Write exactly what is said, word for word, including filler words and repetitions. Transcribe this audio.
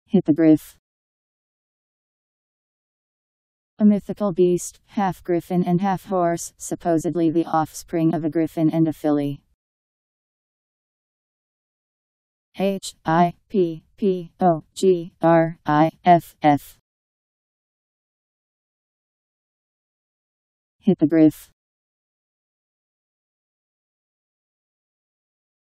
Hippogriff. A mythical beast, half griffin and half horse, supposedly the offspring of a griffin and a filly. H I P P O G R I F F. Hippogriff.